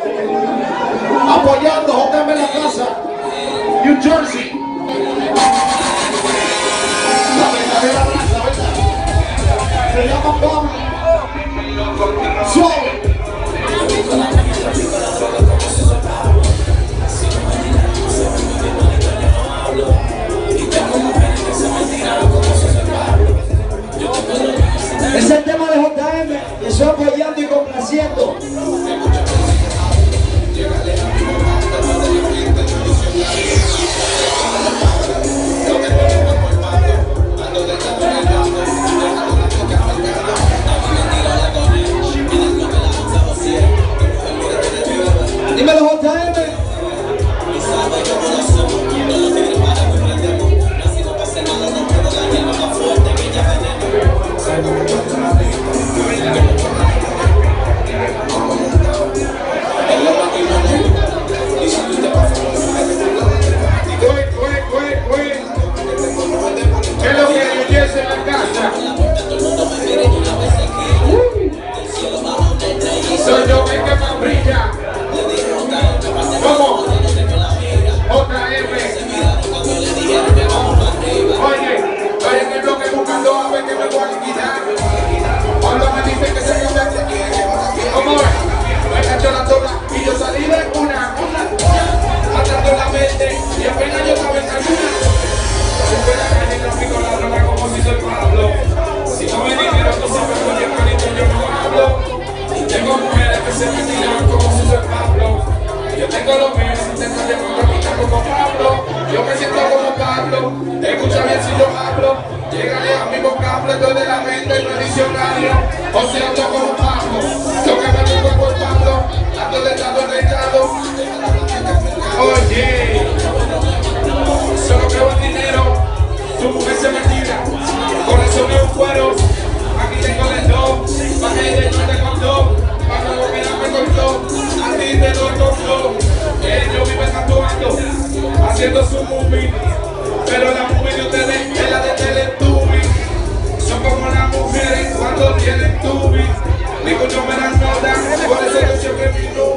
apoyando JM en la casa, New Jersey. La verdadera raza, ¿verdad? Se llama Pablo. Suave. Es el tema de JM, que estoy apoyando y complaciendo. Dímelo, JM. ¿Qué es lo que yo en la casa? Soy yo el que más brilla. ¿Cómo? JM. Oye, estoy en el bloque buscando a ver que me voy a liquidar. Cuando me dicen que se cambia, ¿cómo es? Me cachó la toga y yo salí de una, matando la mente y apenas yo estaba en ayuda. Después la calle trafico la droga como si soy Pablo. Si no me dinero, tú sabes con el manito yo no hablo. Tengo mujeres que se me tiran como si soy Pablo. Yo tengo los míos, intento llevar como Pablo. Yo me siento como Pablo. Escucha bien si yo hablo. Llegale a mi vocablo, estoy de la mente en el diccionario. O sea, ando como Pablo. Lo que me digo es por Pablo. Ando de estado en estado. Oye, solo creo en dinero. Tu mujer se me tira. Por eso me un cuero. Aquí tengo el dos. Para que ella no te contó. Para lo que ella me cortó. A ti te lo cortó. Ellos viven actuando, haciendo su movie, pero la movie de ustedes es la de Teletubbies. Son como las mujeres cuando tienen tubis. Digo yo me dan nota, por eso yo siempre mi